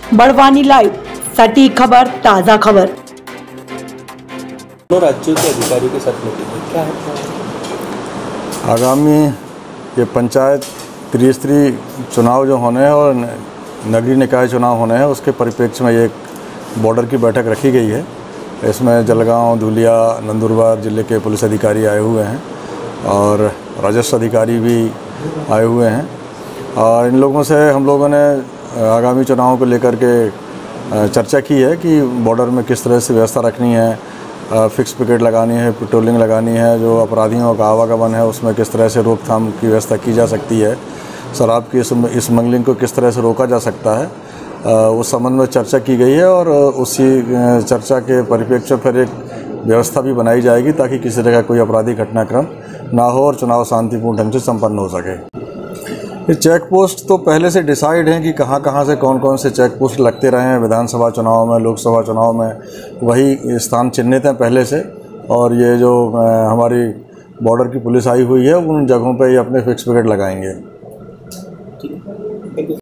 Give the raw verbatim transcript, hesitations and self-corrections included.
Barwani live, सटीक खबर, ताज़ा खबर। दोनों राज्यों के अधिकारियों के साथ मीटिंग है, क्या है? आगामी ये पंचायत त्रिस्तरीय चुनाव जो होने हैं और नगरीय निकाय चुनाव होने हैं, उसके परिप्रेक्ष्य में एक बॉर्डर की बैठक रखी गई है। इसमें जलगांव, धुलिया, नंदुरबार जिले के पुलिस अधिकारी आए हुए हैं और राजस्व अधिकारी भी आए हुए हैं। और इन लोगों से हम लोगों ने आगामी चुनावों को लेकर के चर्चा की है कि बॉर्डर में किस तरह से व्यवस्था रखनी है, फिक्स पिकेट लगानी है, पेट्रोलिंग लगानी है, जो अपराधियों का आवागमन है उसमें किस तरह से रोकथाम की व्यवस्था की जा सकती है, शराब की स्मगलिंग को किस तरह से रोका जा सकता है, उस संबंध में चर्चा की गई है। और उसी चर्चा के परिप्रेक्ष्य में फिर एक व्यवस्था भी बनाई जाएगी ताकि किसी तरह का कोई आपराधिक घटनाक्रम ना हो और चुनाव शांतिपूर्ण ढंग से संपन्न हो सके। ये चेक पोस्ट तो पहले से डिसाइड हैं कि कहाँ कहाँ से कौन कौन से चेक पोस्ट लगते रहे हैं। विधानसभा चुनाव में, लोकसभा चुनाव में वही स्थान चिन्हित हैं पहले से। और ये जो हमारी बॉर्डर की पुलिस आई हुई है, उन जगहों पे ये अपने फिक्स पिकेट लगाएंगे।